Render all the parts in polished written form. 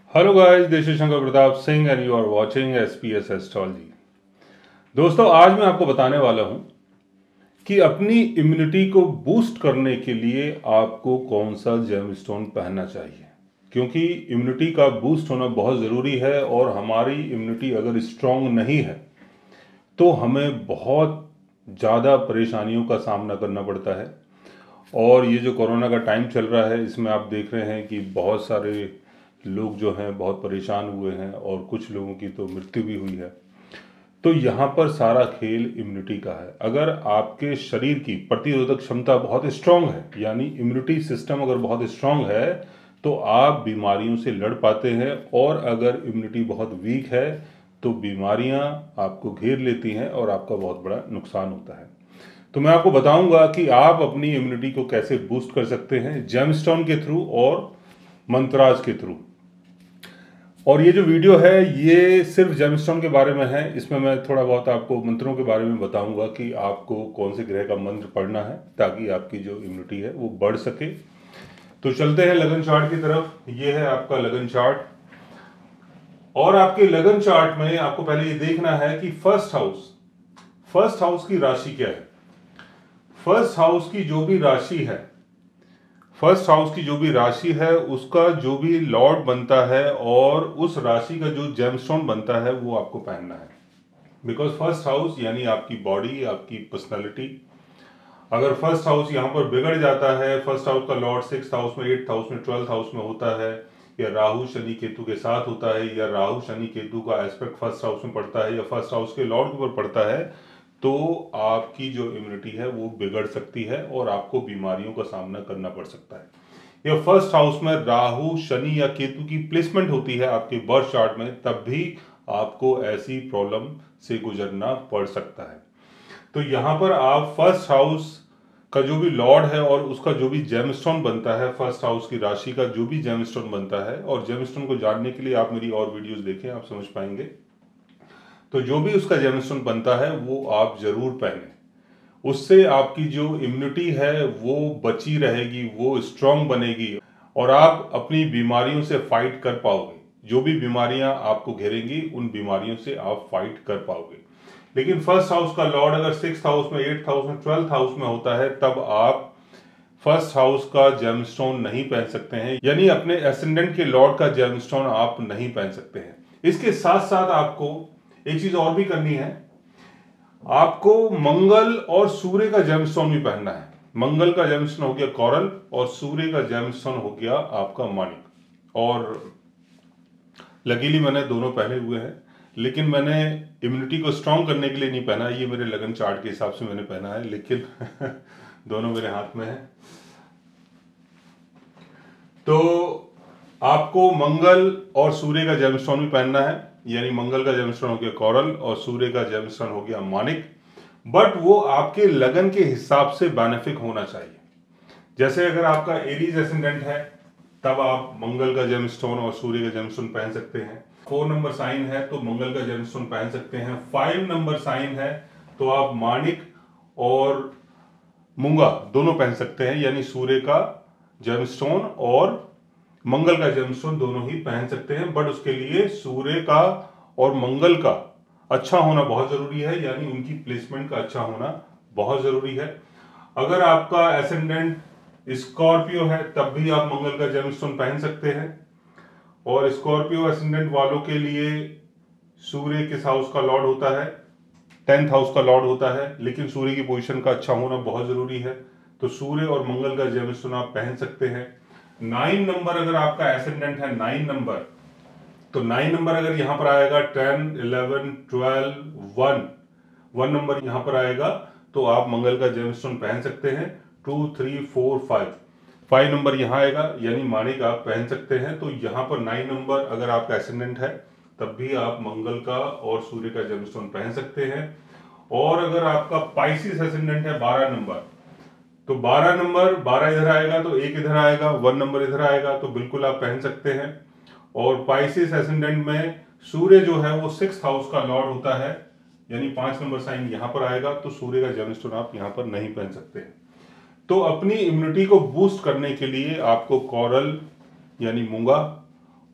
Hello guys, this is Shankar Pratap Singh and you are watching SPS astrology. दोस्तों, आज मैं आपको बताने वाला हूं कि अपनी इम्यूनिटी को बूस्ट करने के लिए आपको कौन सा जेमस्टोन पहनना चाहिए, क्योंकि इम्यूनिटी का बूस्ट होना बहुत ज़रूरी है। और हमारी इम्यूनिटी अगर स्ट्रांग नहीं है तो हमें बहुत ज़्यादा परेशानियों का सामना करना पड़ता है। और ये जो कोरोना का टाइम चल रहा है, इसमें आप देख रहे हैं कि बहुत सारे लोग जो हैं बहुत परेशान हुए हैं और कुछ लोगों की तो मृत्यु भी हुई है। तो यहाँ पर सारा खेल इम्यूनिटी का है। अगर आपके शरीर की प्रतिरोधक क्षमता बहुत स्ट्रांग है, यानी इम्यूनिटी सिस्टम अगर बहुत स्ट्रांग है, तो आप बीमारियों से लड़ पाते हैं। और अगर इम्यूनिटी बहुत वीक है तो बीमारियां आपको घेर लेती हैं और आपका बहुत बड़ा नुकसान होता है। तो मैं आपको बताऊंगा कि आप अपनी इम्यूनिटी को कैसे बूस्ट कर सकते हैं जेमस्टोन के थ्रू और मंत्राज के थ्रू। और ये जो वीडियो है ये सिर्फ जेमस्टोन के बारे में है। इसमें मैं थोड़ा बहुत आपको मंत्रों के बारे में बताऊंगा कि आपको कौन से ग्रह का मंत्र पढ़ना है ताकि आपकी जो इम्यूनिटी है वो बढ़ सके। तो चलते हैं लगन चार्ट की तरफ। ये है आपका लगन चार्ट। और आपके लगन चार्ट में आपको पहले ये देखना है कि फर्स्ट हाउस की राशि क्या है। फर्स्ट हाउस की जो भी राशि है, फर्स्ट हाउस की जो भी राशि है उसका जो भी लॉर्ड बनता है और उस राशि का जो जेमस्टोन बनता है वो आपको पहनना है। बिकॉज फर्स्ट हाउस यानी आपकी बॉडी, आपकी पर्सनालिटी। अगर फर्स्ट हाउस यहाँ पर बिगड़ जाता है, फर्स्ट हाउस का लॉर्ड सिक्स हाउस में, एट्थ हाउस में, ट्वेल्थ हाउस में होता है, या राहु शनि केतु के साथ होता है, या राहु शनि केतु का एस्पेक्ट फर्स्ट हाउस में पड़ता है, या फर्स्ट हाउस के लॉर्ड के ऊपर पड़ता है, तो आपकी जो इम्यूनिटी है वो बिगड़ सकती है और आपको बीमारियों का सामना करना पड़ सकता है। या फर्स्ट हाउस में राहु शनि या केतु की प्लेसमेंट होती है आपके बर्थ चार्ट में, तब भी आपको ऐसी प्रॉब्लम से गुजरना पड़ सकता है। तो यहां पर आप फर्स्ट हाउस का जो भी लॉर्ड है और उसका जो भी जेमस्टोन बनता है, फर्स्ट हाउस की राशि का जो भी जेमस्टोन बनता है, और जेमस्टोन को जानने के लिए आप मेरी और वीडियोस देखें, आप समझ पाएंगे। तो जो भी उसका जेमस्टोन बनता है वो आप जरूर पहने। उससे आपकी जो इम्यूनिटी है वो बची रहेगी, वो स्ट्रांग बनेगी और आप अपनी बीमारियों से फाइट कर पाओगे। जो भी बीमारियां आपको घेरेंगी उन बीमारियों से आप फाइट कर पाओगे। लेकिन फर्स्ट हाउस का लॉर्ड अगर सिक्स हाउस में, एट्थ हाउस में, ट्वेल्थ हाउस में होता है, तब आप फर्स्ट हाउस का जेमस्टोन नहीं पहन सकते हैं, यानी अपने एसेंडेंट के लॉर्ड का जेमस्टोन आप नहीं पहन सकते हैं। इसके साथ साथ आपको एक चीज और भी करनी है। आपको मंगल और सूर्य का जेमस्टोन भी पहनना है। मंगल का जेमस्टोन हो गया कोरल और सूर्य का जेमस्टोन हो गया आपका माणिक। और लकीली मैंने दोनों पहने हुए हैं, लेकिन मैंने इम्यूनिटी को स्ट्रांग करने के लिए नहीं पहना। ये मेरे लगन चार्ट के हिसाब से मैंने पहना है, लेकिन दोनों मेरे हाथ में है। तो आपको मंगल और सूर्य का जेमस्टोन भी पहनना है, यानी मंगल का जेमस्टोन हो गया कोरल और सूर्य का जेमस्टोन हो गया माणिक। बट वो आपके लगन के हिसाब से बेनिफिक होना चाहिए। जैसे अगर आपका एरीज एसेंडेंट है तब आप मंगल का जेमस्टोन और सूर्य का जेमस्टोन पहन सकते हैं। 4 नंबर साइन है तो मंगल का जेमस्टोन पहन सकते हैं। 5 नंबर साइन है तो आप माणिक और मूंगा दोनों पहन सकते हैं, यानी सूर्य का जेमस्टोन और मंगल का जेमस्टोन दोनों ही पहन सकते हैं। बट उसके लिए सूर्य का और मंगल का अच्छा होना बहुत जरूरी है, यानी उनकी प्लेसमेंट का अच्छा होना बहुत जरूरी है। अगर आपका एसेंडेंट स्कॉर्पियो है तब भी आप मंगल का जेमस्टोन पहन सकते हैं। और स्कॉर्पियो एसेंडेंट वालों के लिए सूर्य किस हाउस का लॉर्ड होता है? 10th हाउस का लॉर्ड होता है, लेकिन सूर्य की पोजीशन का अच्छा होना बहुत जरूरी है। तो सूर्य और मंगल का जेमस्टोन आप पहन सकते हैं। 9 नंबर अगर आपका एसेंडेंट है 9 नंबर, तो 9 नंबर अगर यहां पर आएगा 10, 11, 12, 1 नंबर यहां पर आएगा तो आप मंगल का जेमस्टोन पहन सकते हैं। 2, 3, 4, 5 नंबर यहां आएगा, यानी माणिक आप पहन सकते हैं। तो यहां पर 9 नंबर अगर आपका एसेंडेंट है तब भी आप मंगल का और सूर्य का जेमस्टोन पहन सकते हैं। और अगर आपका पाइसिस एसेंडेंट है 12 नंबर, तो 12 नंबर, 12 इधर आएगा तो एक इधर आएगा, 1 नंबर इधर आएगा, तो बिल्कुल आप पहन सकते हैं। और पाइसिस एसेंडेंट में सूर्य जो है वो 6th हाउस का लॉर्ड होता है, यानी 5 नंबर साइन यहां पर आएगा, तो सूर्य का जेमस्टोन आप यहां पर नहीं पहन सकते। तो अपनी इम्यूनिटी को बूस्ट करने के लिए आपको कोरल यानी मूंगा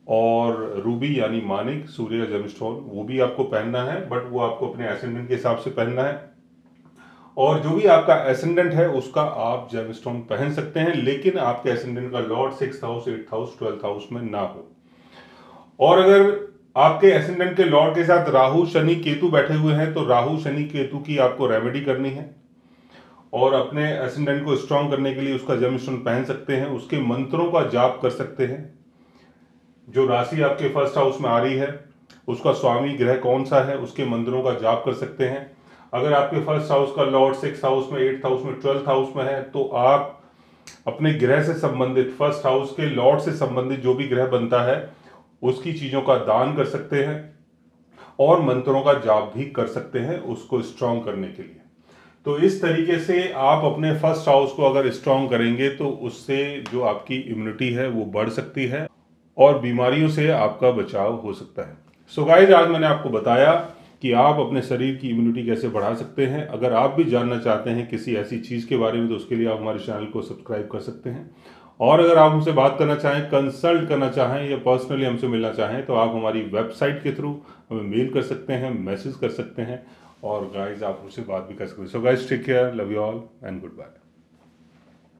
और रूबी यानी मानिक, सूर्य का जेमस्टोन, वो भी आपको पहनना है, बट वो आपको अपने एसेंडेंट के हिसाब से पहनना है। और जो भी आपका एसेंडेंट है उसका आप जेमस्टोन पहन सकते हैं, लेकिन आपके एसेंडेंट का lord 6th house, 8th house, 12th house में ना हो। और अगर आपके एसेंडेंट के लॉर्ड के साथ राहु, शनि, केतु बैठे हुए हैं तो राहु, शनि, केतु की आपको रेमेडी करनी है और अपने एसेंडेंट को स्ट्रांग करने के लिए उसका जेमस्टोन पहन सकते हैं, उसके मंत्रों का जाप कर सकते हैं। जो राशि आपके फर्स्ट हाउस में आ रही है उसका स्वामी ग्रह कौन सा है, उसके मंत्रों का जाप कर सकते हैं। अगर आपके फर्स्ट हाउस का लॉर्ड 6th हाउस में, 8th हाउस में, 12th हाउस में है तो आप अपने ग्रह से संबंधित, फर्स्ट हाउस के लॉर्ड से संबंधित जो भी ग्रह बनता है उसकी चीजों का दान कर सकते हैं और मंत्रों का जाप भी कर सकते हैं उसको स्ट्रांग करने के लिए। तो इस तरीके से आप अपने फर्स्ट हाउस को अगर स्ट्रांग करेंगे तो उससे जो आपकी इम्यूनिटी है वो बढ़ सकती है और बीमारियों से आपका बचाव हो सकता है। सो गाइस, आज मैंने आपको बताया कि आप अपने शरीर की इम्यूनिटी कैसे बढ़ा सकते हैं। अगर आप भी जानना चाहते हैं किसी ऐसी चीज़ के बारे में तो उसके लिए आप हमारे चैनल को सब्सक्राइब कर सकते हैं। और अगर आप हमसे बात करना चाहें, कंसल्ट करना चाहें या पर्सनली हमसे मिलना चाहें तो आप हमारी वेबसाइट के थ्रू हमें मेल कर सकते हैं, मैसेज कर सकते हैं और गाइज आप हमसे बात भी कर सकते हैं। So guys, take care, love you all and good bye.